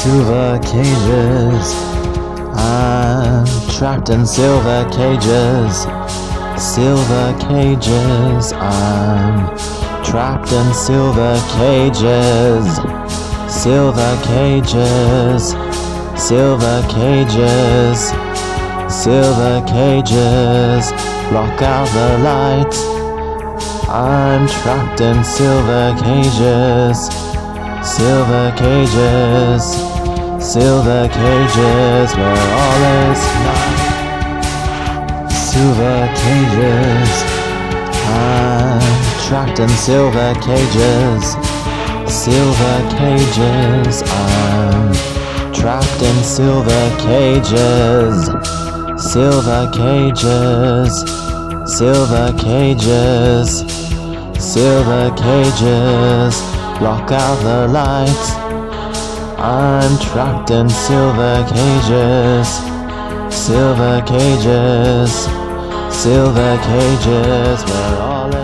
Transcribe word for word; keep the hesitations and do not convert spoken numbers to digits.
Silver cages, I'm trapped in silver cages. Silver cages, I'm trapped in silver cages. Silver cages, silver cages, silver cages, block out the light. I'm trapped in silver cages. Silver cages, silver cages, where all is night. Silver cages, I'm trapped in silver cages. Silver cages, I'm trapped in silver cages. Silver cages, silver cages, silver cages, block out the light. I'm trapped in silver cages. Silver cages, silver cages, where all